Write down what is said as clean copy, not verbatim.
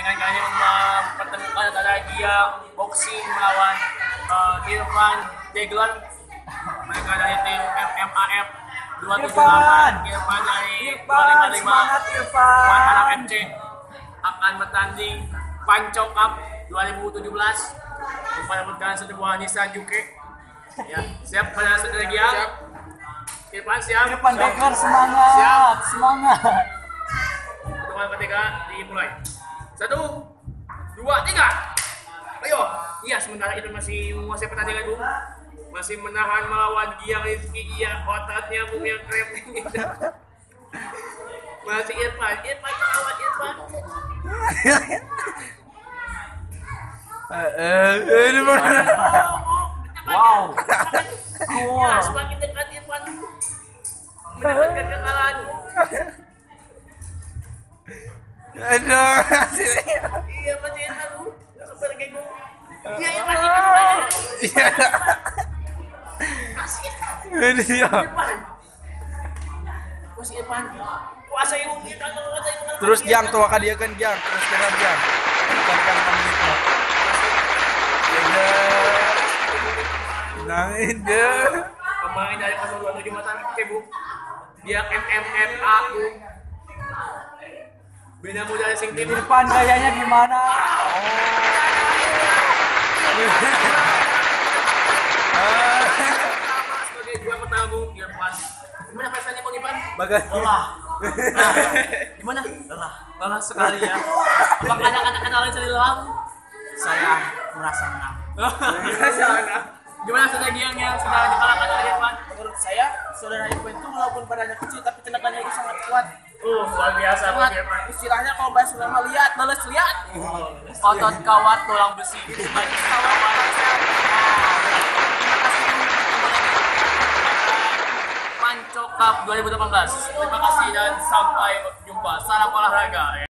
dengan kalian mempertemukan antara Giang boxing melawan Irfan Deglan. Mereka dari tim MMAF 278. Irfan dari 255. Semangat Irfan. Anak FC akan bertanding Panco Cup 2017 memperebutkan sebuah Nissan Juke. Ya, siap pada saudara Giang? Siap. Irfan siap? Irfan Deglan semangat. Siap. Semangat. Pertemuan ketiga dimulai. 1, 2, 3. Ayo. Iya, sementara itu masih menguasai pertandingan, Bung. Masih menahan melawan Giang Rizky. Iya, ototnya Bung yang keren. Masih Irfan melawan Irfan. Ini mana? Wow. Ya, semakin dekat Irfan mendapatkan kekalahan. Aduh. Iya, masih Irfan. Super gego. Iya, Irfan. Iya. Ini dia. Masih Irfan. Kuasai Bung Irfan. Terus Giang tuh dia kan Giang. Terus dengan Giang. Bukan menitnya. Nangin deh. Pemain dari 027 Matan Bung. Dia MMFA Bung. Bina muda dari Sing Tim. Irfan gayanya gimana? Sebagai juara pertama Bung Irfan. Gimana perasaannya Bang Irfan? Lelah. Gimana? Lelah sekali ya. Apakah ada kata-kata lain selain lelah? Saya merasa menang. Gimana saudara Giang yang sudah dikalahkan oleh Irfan? Menurut saya, saudara Irfan itu walaupun badannya kecil tapi tenagannya itu sangat kuat. Luar biasa Bang Sangat, Irfan. istilahnya kalau bahasa Sunda lihat, males lihat. Otot kawat tulang besi. Panco Cup 2018. Terima kasih dan sampai jumpa. Salam olahraga.